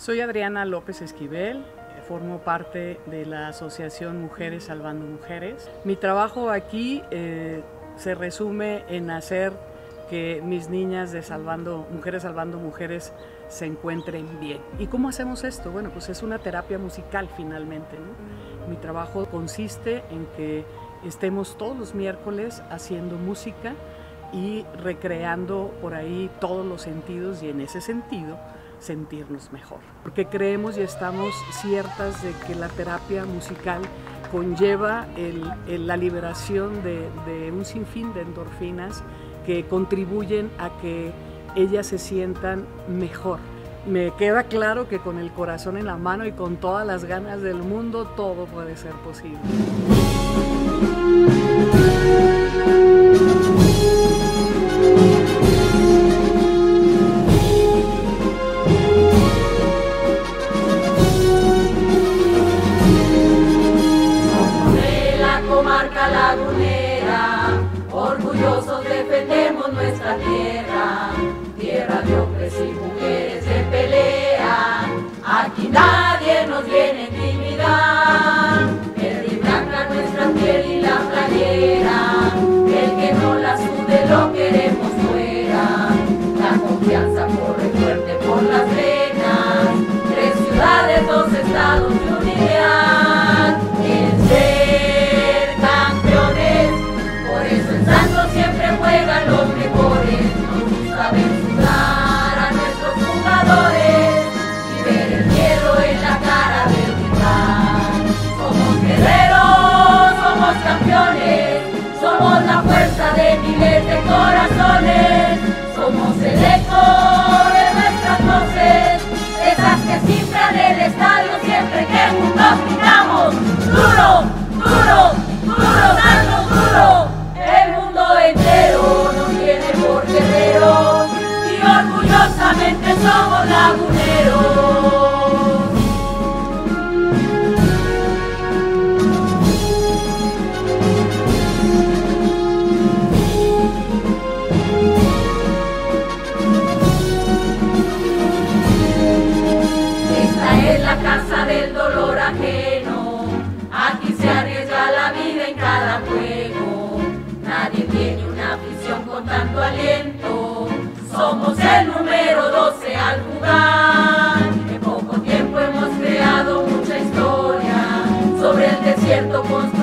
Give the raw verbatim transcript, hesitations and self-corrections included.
Soy Adriana López Esquivel, formo parte de la Asociación Mujeres Salvando Mujeres. Mi trabajo aquí eh, se resume en hacer que mis niñas de Salvando, Mujeres Salvando Mujeres se encuentren bien. ¿Y cómo hacemos esto? Bueno, pues es una terapia musical finalmente, ¿no? Mi trabajo consiste en que estemos todos los miércoles haciendo música y recreando por ahí todos los sentidos y en ese sentido sentirnos mejor. Porque creemos y estamos ciertas de que la terapia musical conlleva el, el, la liberación de, de un sinfín de endorfinas que contribuyen a que ellas se sientan mejor. Me queda claro que con el corazón en la mano y con todas las ganas del mundo, todo puede ser posible. Comarca lagunera, orgullosos defendemos nuestra tierra, tierra de hombres y mujeres de pelea, aquí nadie nos viene a intimidar, verde y blanca nuestra piel y la playera, el que no la sude lo queremos fuera, la confianza corre fuerte por las venas, tres ciudades, dos estados y unidad, el ser siempre juegan los mejores, nos gusta ver sudar a nuestros jugadores y ver el miedo en la cara del rival. Somos guerreros, somos campeones, somos la fuerza de miles de corazones, somos el eco de nuestras voces, esas que cifran el estadio siempre que juntos gritamos duro, duro, duro, dando duro. El mundo entero nos tiene por guerreros y orgullosamente somos laguneros. Esta es la casa del dolor ajeno, aquí se arriesga la vida en cada juego. Nadie tiene una afición con tanto aliento, somos el número doce al jugar. En poco tiempo hemos creado mucha historia, sobre el desierto construimos